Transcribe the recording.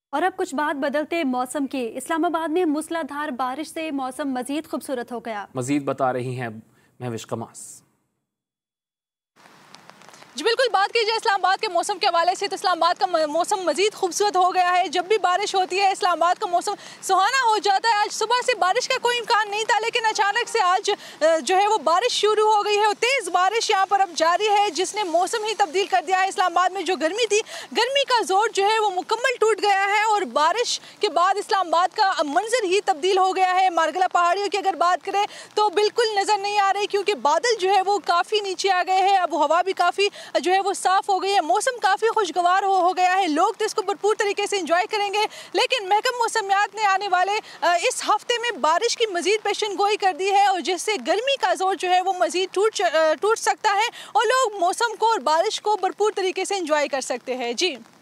और अब कुछ बात बदलते मौसम की। इस्लामाबाद में मूसलाधार बारिश से मौसम मजीद खूबसूरत हो गया। मजीद बता रही हैं महविश कमास। जी बिल्कुल, बात की जाए इस्लामाबाद के मौसम के हवाले से तो इस्लामाबाद का मौसम मजीद खूबसूरत हो गया है। जब भी बारिश होती है इस्लामाबाद का मौसम सुहाना हो जाता है। आज सुबह से बारिश का कोई इम्कान नहीं था, लेकिन अचानक से आज जो है वो बारिश शुरू हो गई है और तेज़ बारिश यहाँ पर अब जारी है, जिसने मौसम ही तब्दील कर दिया है। इस्लामाबाद में जो गर्मी थी, गर्मी का जोर जो है वो मुकम्मल टूट गया है और बारिश के बाद इस्लामाबाद का मंजर ही तब्दील हो गया है। मारगला पहाड़ियों की अगर बात करें तो बिल्कुल नज़र नहीं आ रही, क्योंकि बादल जो है वो काफ़ी नीचे आ गए हैं। अब हवा भी काफ़ी जो है वो साफ हो गई है। मौसम काफ़ी खुशगवार हो गया है। लोग तो इसको भरपूर तरीके से एंजॉय करेंगे, लेकिन महकमा मौसमियात ने आने वाले इस हफ्ते में बारिश की मजीद पेशन गोई कर दी है और जिससे गर्मी का जोर जो है वो मजीद टूट सकता है और लोग मौसम को और बारिश को भरपूर तरीके से एंजॉय कर सकते हैं। जी।